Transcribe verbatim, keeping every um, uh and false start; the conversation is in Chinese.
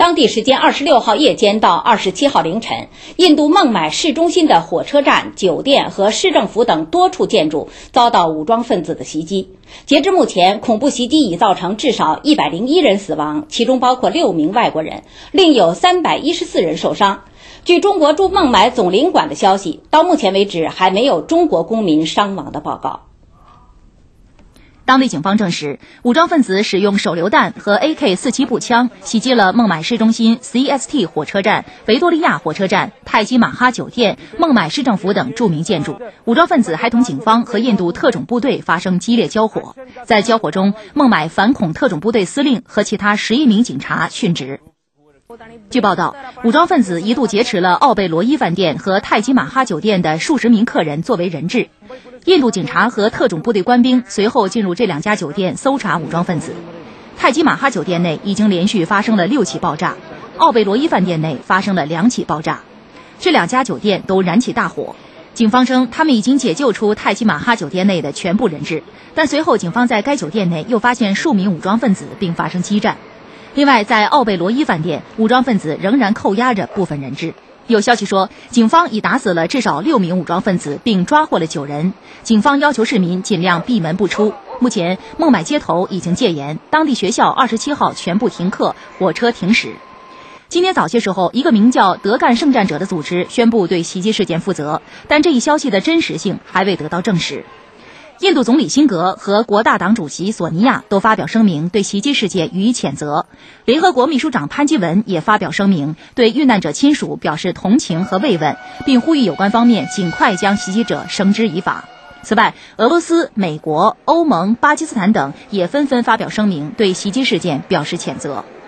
当地时间二十六号夜间到二十七号凌晨，印度孟买市中心的火车站、酒店和市政府等多处建筑遭到武装分子的袭击。截至目前，恐怖袭击已造成至少一百零一人死亡，其中包括六名外国人，另有三百一十四人受伤。据中国驻孟买总领馆的消息，到目前为止还没有中国公民伤亡的报告。 当地警方证实，武装分子使用手榴弹和 A K 四十七 步枪袭击了孟买市中心 C S T 火车站、维多利亚火车站、泰姬玛哈酒店、孟买市政府等著名建筑。武装分子还同警方和印度特种部队发生激烈交火，在交火中，孟买反恐特种部队司令和其他十一名警察殉职。据报道，武装分子一度劫持了奥贝罗伊饭店和泰姬玛哈酒店的数十名客人作为人质。印度警察和特种部队官兵随后进入这两家酒店搜查武装分子。泰姬玛哈酒店内已经连续发生了六起爆炸，奥贝罗伊饭店内发生了两起爆炸，这两家酒店都燃起大火。警方称，他们已经解救出泰姬玛哈酒店内的全部人质，但随后警方在该酒店内又发现数名武装分子并发生激战。另外，在奥贝罗伊饭店，武装分子仍然扣押着部分人质。有消息说，警方已打死了至少六名武装分子，并抓获了九人。警方要求市民尽量闭门不出。目前，孟买街头已经戒严，当地学校二十七号全部停课，火车停驶。今天早些时候，一个名叫德干圣战者的组织宣布对袭击事件负责，但这一消息的真实性还未得到证实。印度总理辛格和国大党主席索尼娅都发表声明，对袭击事件予以谴责。联合国秘书长潘基文也发表声明，对遇难者亲属表示同情和慰问，并呼吁有关方面尽快将袭击者绳之以法。此外，俄罗斯、美国、欧盟、巴基斯坦等也纷纷发表声明，对袭击事件表示谴责。